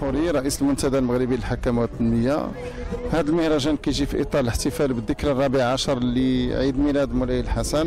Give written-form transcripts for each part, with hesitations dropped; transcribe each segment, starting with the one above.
الخوري رئيس المنتدى المغربي للحكمة والتنمية. هذا المهرجان كيجي في إطار الاحتفال بالذكرى الرابع عشر لعيد ميلاد مولاي الحسن،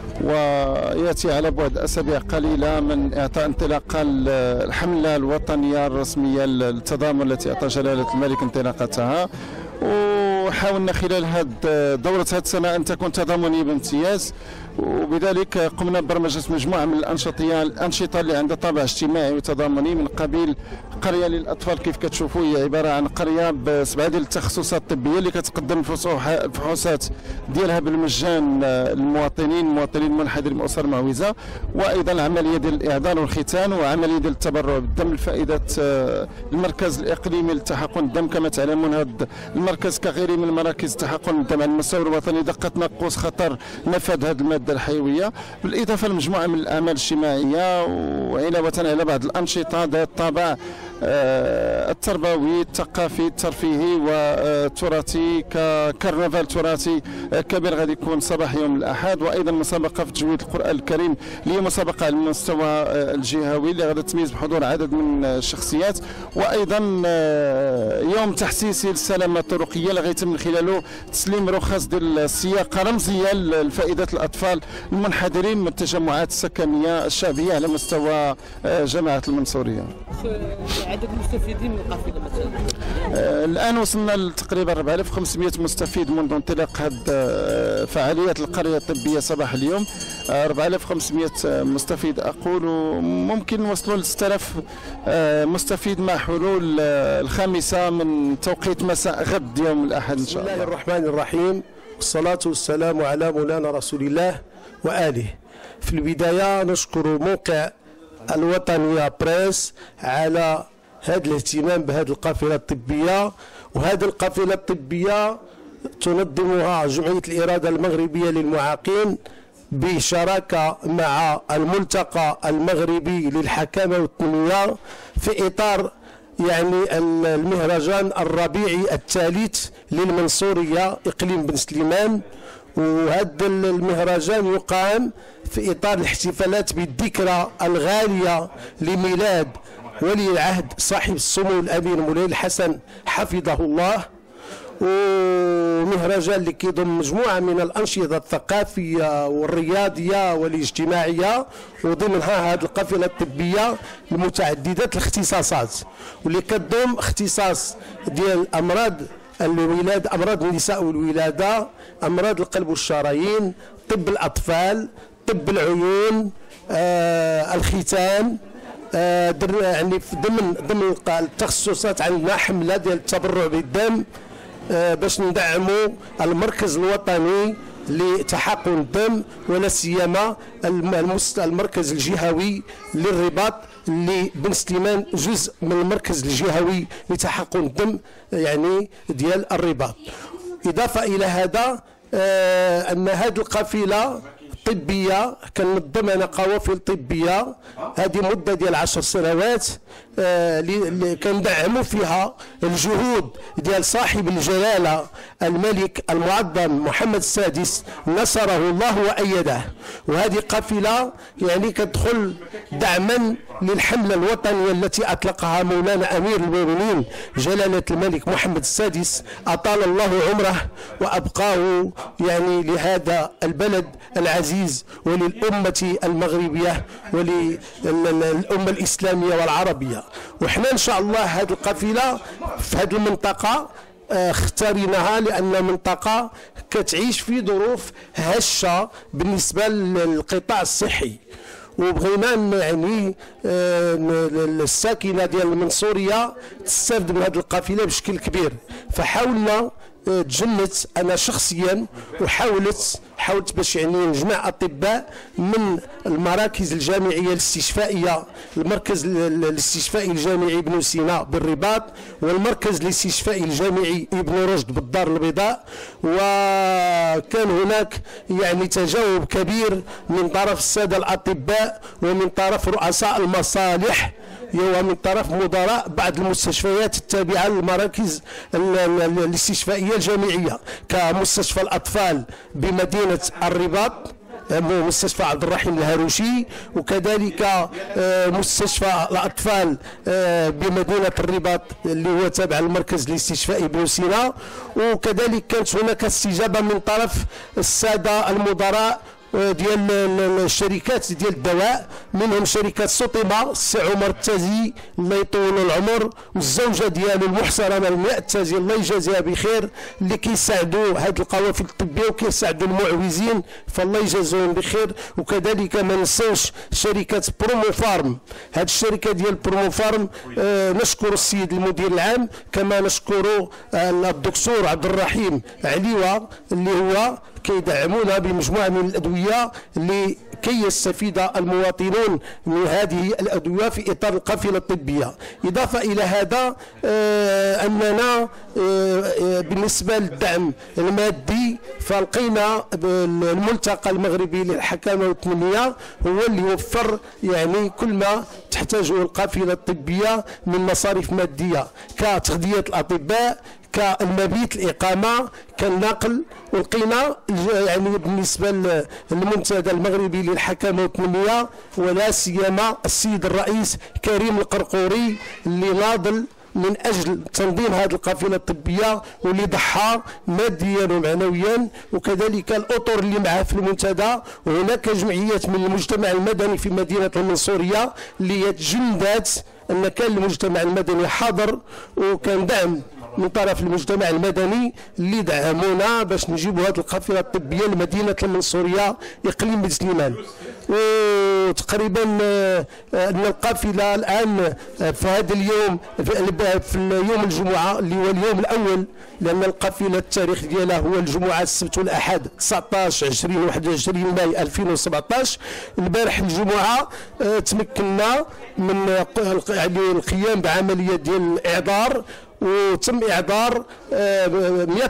ويأتي على بعد أسابيع قليلة من إعطاء انطلاقة الحملة الوطنية الرسمية للتضامن التي أعطى جلالة الملك انطلاقتها. وحاولنا خلال دورة هذه السنة أن تكون تضامنية بامتياز، وبذلك قمنا ببرمجة مجموعة من الأنشطة اللي عندها طابع اجتماعي وتضامني، من قبيل قرية للأطفال. كيف كتشوفوا هي عبارة عن قرية بسبعة ديال التخصصات الطبية اللي كتقدم الفحوصات ديالها بالمجان للمواطنين المنحدرين من أسر معوزة، وأيضا عملية ديال الإعضان والختان وعملية ديال التبرع بالدم لفائدة المركز الإقليمي للتحقن الدم. كما تعلمون هذا المركز كغيره من مراكز التحقن الدم على المستوى الوطني دق تنقص خطر نفذ هذه المادة الحيوية، بالإضافة لمجموعة من الأعمال الاجتماعية وعلاوة على بعض الأنشطة ذات الطابع التربوي الثقافي الترفيهي والتراثي ككرنفال تراثي كبير غادي يكون صباح يوم الأحد، وأيضا مسابقة في تجويد القرآن الكريم اللي هي مسابقة على المستوى الجهوي اللي غادي تميز بحضور عدد من الشخصيات، وأيضا يوم تحسيسي للسلامة الطرقية اللي غيتم من خلاله تسليم رخص ديال السياقة رمزية لفائدة الأطفال المنحدرين من التجمعات السكنية الشعبية على مستوى جماعة المنصورية. عدد المستفيدين من القافله مثلا؟ الان وصلنا تقريبا 4500 مستفيد منذ انطلاق هذه فعاليات القريه الطبيه صباح اليوم. 4500 مستفيد اقول، وممكن نوصلوا ل 6000 مستفيد مع حلول الخامسه من توقيت مساء غد يوم الاحد ان شاء الله. بسم الله الرحمن الرحيم، والصلاه والسلام على مولانا رسول الله واله. في البدايه نشكر موقع الوطنية بريس على هذا الاهتمام بهذه القافلة الطبية، وهذه القافلة الطبية تنظمها جمعية الإرادة المغربية للمعاقين بشراكة مع الملتقى المغربي للحكمة والتنمية في إطار يعني المهرجان الربيعي الثالث للمنصورية إقليم بن سليمان. وهذا المهرجان يقام في إطار الاحتفالات بالذكرى الغالية لميلاد ولي العهد صاحب السمو الأمير مولاي الحسن حفظه الله، ومهرجان اللي كيضم مجموعة من الأنشطة الثقافية والرياضية والاجتماعية، وضمنها هذه القافلة الطبية المتعددة الاختصاصات واللي كتضم اختصاص ديال أمراض الولادة، أمراض النساء والولادة، أمراض القلب والشرايين، طب الأطفال، طب العيون، الختان، يعني ضمن التخصصات عندنا حملة ديال التبرع بالدم باش ندعموا المركز الوطني لتحقن الدم، ولا سيما المركز الجهوي للرباط اللي بن سليمان جزء من المركز الجهوي لتحقن الدم يعني ديال الرباط. إضافة إلى هذا أن هذه القافلة طبية كنظم قوافل طبية هذه مدة ديال 10 سنوات اللي كندعموا فيها الجهود ديال صاحب الجلالة الملك المعظم محمد السادس نصره الله وأيده. وهذه قافلة يعني كتدخل دعما للحملة الوطنية التي أطلقها مولانا أمير المؤمنين جلالة الملك محمد السادس أطال الله عمره وأبقاه يعني لهذا البلد العزيز وللأمة المغربية وللأمة الإسلامية والعربية. وحنا إن شاء الله هذه القافلة في هذه المنطقة اختاريناها لأن منطقة كتعيش في ظروف هشة بالنسبة للقطاع الصحي، وبغينا يعني الساكنة ديال المنصورية تستافد من هذه القافلة بشكل كبير. فحاولنا تجنت انا شخصيا حاولت باش يعني نجمع اطباء من المراكز الجامعيه الاستشفائيه، المركز الاستشفائي الجامعي بن سينا بالرباط، والمركز الاستشفائي الجامعي ابن رشد بالدار البيضاء. وكان هناك يعني تجاوب كبير من طرف الساده الاطباء ومن طرف رؤساء المصالح ومن طرف مدراء بعض المستشفيات التابعة للمراكز الاستشفائية الجامعية كمستشفى الأطفال بمدينة الرباط، مستشفى عبد الرحيم الهاروشي، وكذلك مستشفى الأطفال بمدينة الرباط اللي هو تابع للمركز الاستشفائي بوسينا. وكذلك كانت هناك استجابة من طرف السادة المدراء ديال الشركات ديال الدواء، منهم شركه سوطيما السي عمر التازي الله يطول العمر، والزوجه ديالو المحترمه الماء التازي الله يجازيها بخير، اللي كيساعدوا هاد القوافل الطبيه وكيساعدوا المعوزين فالله يجازيهم بخير. وكذلك ما ننساوش شركه برومو فارم، هاد الشركه ديال برومو فارم نشكر السيد المدير العام، كما نشكر الدكتور عبد الرحيم عليوه اللي هو كيدعمونا بمجموعه من الادويه لكي يستفيد المواطنون من هذه الادويه في اطار القافله الطبيه. اضافه الى هذا اننا بالنسبه للدعم المادي فلقينا الملتقى المغربي للحكامه والتنميه هو اللي يوفر يعني كل ما تحتاجه القافله الطبيه من مصاريف ماديه كتغذيه الاطباء، كالمبيت، الإقامة، كالنقل. ولقينا يعني بالنسبة للمنتدى المغربي للحكامة والتنمية ولا سيما السيد الرئيس كريم القرقوري اللي ناضل من اجل تنظيم هذه القافله الطبيه واللي ضحى ماديا ومعنويا، وكذلك الاطر اللي معاه في المنتدى. وهناك جمعيات من المجتمع المدني في مدينه المنصوريه اللي تجندات ان كان المجتمع المدني حاضر، وكان دعم من طرف المجتمع المدني اللي دعمونا باش نجيبوا هذه القافله الطبيه لمدينه المنصوريه اقليم بن سليمان. وتقريبا ان القافله الان في هذا اليوم في يوم الجمعه اللي هو اليوم الاول، لان القافله التاريخ ديالها هو الجمعه السبت والاحد 19 20 21 ماي 2017. البارح الجمعه تمكنا من يعني القيام بعمليه ديال الاعذار، وتم اعذار 100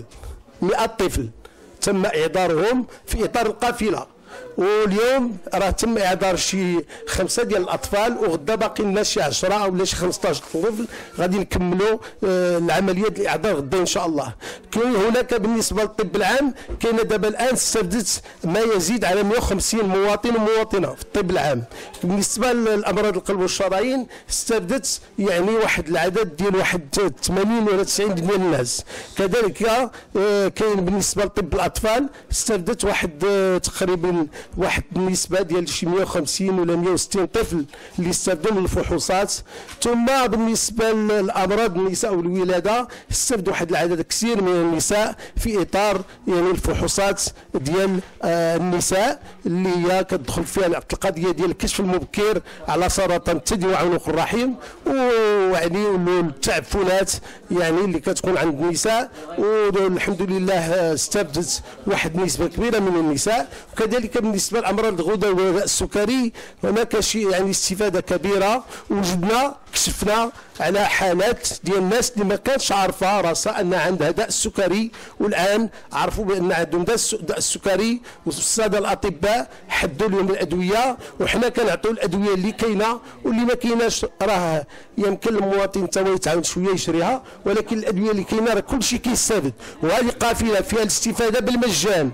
طفل تم اعذارهم في اطار القافله. واليوم راه تم اعذار شي 5 ديال الاطفال، وغدا باقي لنا شي 10 او شي 15 طفل غادي نكملوا العمليه ديال الاعذار غدا ان شاء الله. كاين هناك بالنسبه للطب العام كاينه دابا الان استفدت ما يزيد على 150 مواطن ومواطنه في الطب العام. بالنسبه للامراض القلب والشرايين استفدت يعني واحد العدد ديال واحد 80 ولا 90 ديال الناس. كذلك كاين بالنسبه لطب الاطفال استفدت واحد تقريبا واحد النسبه ديال شي 150 ولا 160 طفل اللي استفدوا من الفحوصات. ثم بالنسبه للامراض النساء والولاده استفد واحد العدد كثير من النساء في اطار يعني الفحوصات ديال النساء اللي هي كتدخل فيها القضيه ديال الكشف المبكر على سرطان الثدي وعنق الرحم، ويعني التعفنات يعني اللي كتكون عند النساء. والحمد لله استفدت واحد نسبه كبيره من النساء. وكذلك بالنسبه لامراض الغدد والغداء السكري هناك شيء يعني استفاده كبيره. وجدنا كشفنا على حالات ديال الناس اللي ما كانتش عارفه راسها ان عندها داء السكري، والان عرفوا بان عندهم داء السكري، والساده الاطباء حدوا لهم الادويه، وحنا كنعطيو الادويه اللي كاينه، واللي ما كايناش راه يمكن المواطن حتى هو يتعاون شويه يشريها، ولكن الادويه اللي كاينه راه كلشي كيستافد. وهذه قافله فيها الاستفاده بالمجان،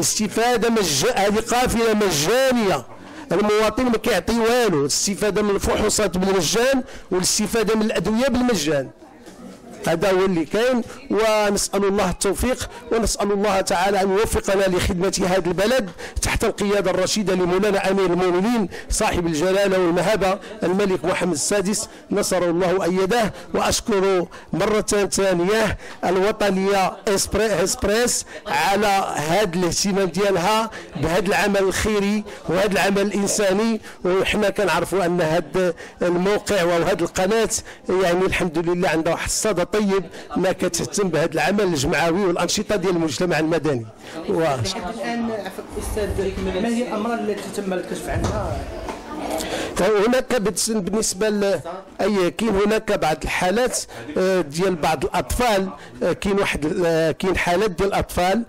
هذه قافله مجانيه، المواطن ما كيعطي والو، الاستفاده من الفحوصات بالمجان والاستفاده من الادويه بالمجان. هذا هو اللي كاين، ونسأل الله التوفيق، ونسأل الله تعالى أن يوفقنا لخدمة هذا البلد تحت القيادة الرشيدة لمولانا أمير المؤمنين صاحب الجلالة والمهابة الملك محمد السادس نصر الله وأيده. وأشكر مرة ثانية الوطنية إسبريس على هذا الاهتمام ديالها بهذا العمل الخيري وهذا العمل الإنساني. وحنا كنعرفوا أن هذا الموقع وهذه القناة يعني الحمد لله عندها واحد الصدى طيب ما كتهتم بهذا العمل الجمعوي والانشطه ديال المجتمع المدني. الان عفوا استاذ، ما هي الامراض التي تم الكشف عنها؟ هناك بالنسبه كاين هناك بعض الحالات ديال بعض الاطفال، كاين حالات ديال الاطفال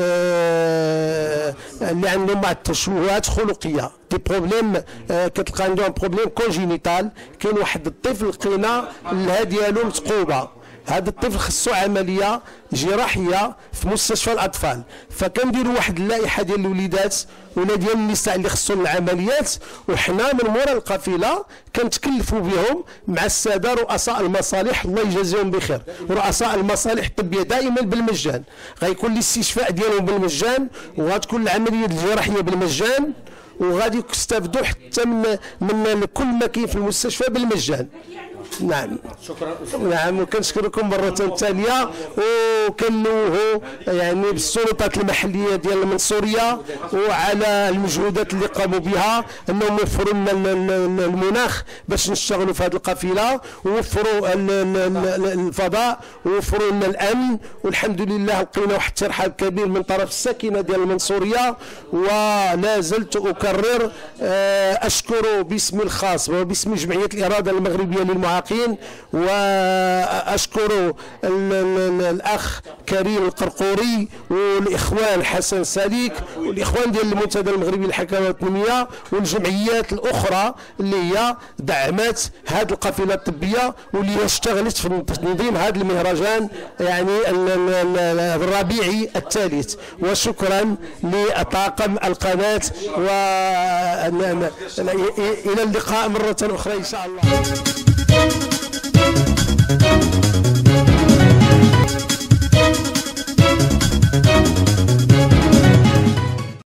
اللي عندهم بعض التشوهات خلقيه، دي بروبليم كتلقى عندهم بروبليم كونجينيتال. كاين واحد الطفل لقينا الها ديالو مثقوبه، هذا الطفل خصو عمليه جراحيه في مستشفى الاطفال، فكنديروا واحد اللائحه ديال الوليدات ولا ديال النساء اللي خصهم العمليات، وحنا من مورا القافله كنتكلفوا بهم مع الساده رؤساء المصالح الله يجازيهم بخير. رؤساء المصالح الطبيه دائما بالمجان، غيكون الاستشفاء ديالهم بالمجان، وغتكون العمليه الجراحيه بالمجان، وغادي يستافدوا حتى من كل ما كاين في المستشفى بالمجان. نعم شكرا. نعم، وكنشكركم مرة ثانية، وكنوهوا يعني بالسلطات المحلية ديال المنصورية وعلى المجهودات اللي قاموا بها انهم يوفروا لنا المناخ باش نشتغلوا في هذه القافلة، ووفروا الفضاء، ووفروا لنا الامن، والحمد لله لقينا واحد الترحاب كبير من طرف الساكنة ديال المنصورية. ولا زلت اكرر اشكر باسمي الخاص وباسم جمعية الإرادة المغربية للمعاقين، واشكر الاخ كريم القرقوري والاخوان حسن ساليك والاخوان ديال المنتدى المغربي للحكمه والتنميه والجمعيات الاخرى اللي هي دعمت هذه القافله الطبيه واللي هي اشتغلت في تنظيم هذا المهرجان يعني الربيعي الثالث. وشكرا لطاقم القناه، والى اللقاء مره اخرى ان شاء الله.